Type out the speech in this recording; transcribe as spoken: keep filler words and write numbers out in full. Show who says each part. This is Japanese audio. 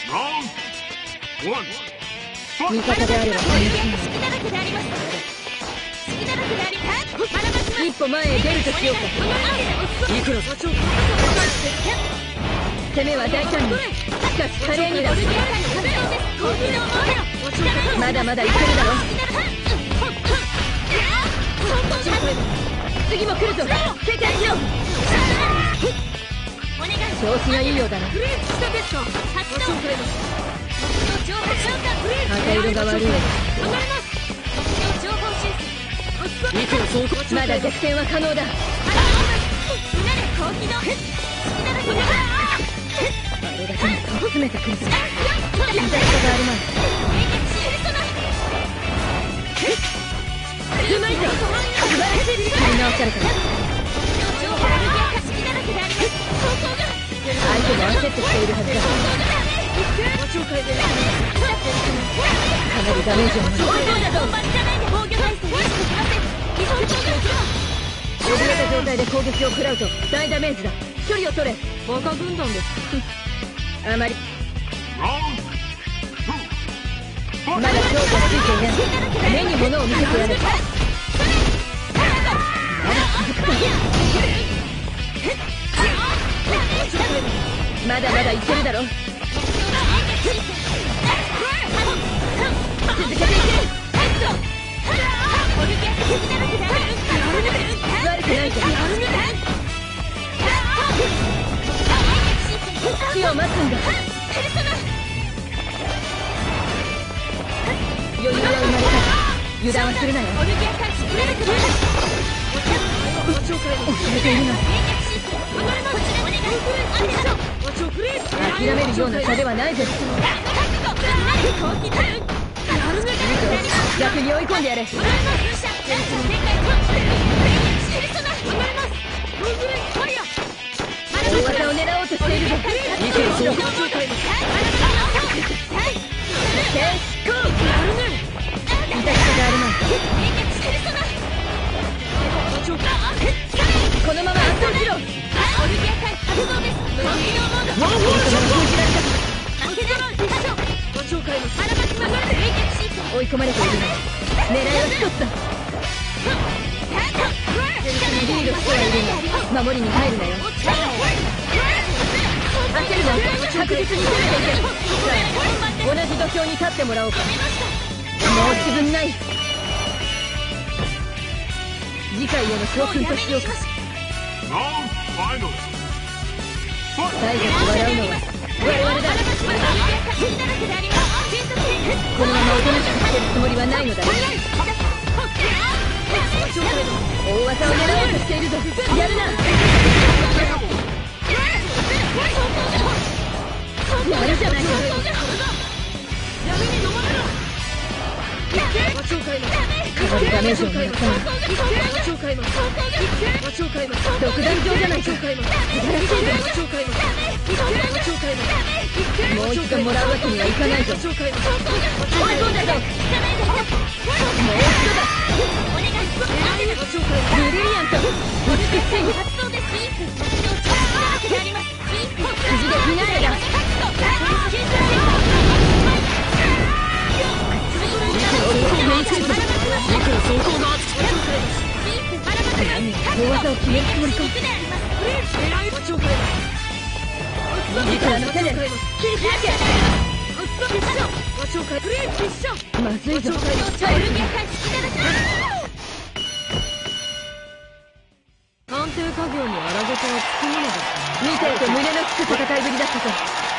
Speaker 1: 味方であれば一歩前へ出るとしようか。いくら攻めは大胆に、しかし華麗にだ。まだまだいけるだろ。次も来るぞ。警戒しろ。調子がいいようだな。赤色が悪い。まだ逆転は可能だ。あれだけに詰めてくるぞ。痛さがあるまい。うまいぞ。素晴らしい。やり直された。相手も焦ってきているはずだ。かなりダメージをもらう。怯えた状態で攻撃を食らうと大ダメージだ。距離を取れ。バカ軍団です。あまりまだ強化ついていない。目に物を見せてやる。まだまだいけるだろ。続けていけ。悪くないぞ。死を待つんだ。余裕は生まれた。油断はするなよ。遅れているな。諦めるような差ではないぞ。逆に追い込んでやれ。大技を狙おうとしているぞ。いくらしろ。結構痛さがあるまい。このまま圧倒しろ。追い込まれているな。狙いは一つだ。リードしてはいるが守りに入るなよ。焦るな。確実に攻めていけ。同じ土俵に立ってもらおうか。もう自分ない。次回への教訓としようか。最後に笑うのは我々だ。このままおとなしくしてるつもりはないのだ。大技を狙おうとしているぞ。やるな。やるじゃないか。かなりダメージをもらったな。独壇場じゃないか。素晴らしいぞ。もう一度もらうわけにはいかないぞ。追い込んだぞ。もう一度だ。ブリリアント。美しい。辻でフィナーレだ。大技を決めるつもりか。いくらの手で切り開け。まずいぞ。探偵家業に荒事はつきものです。見ていて胸のつく戦いぶりだったぞ。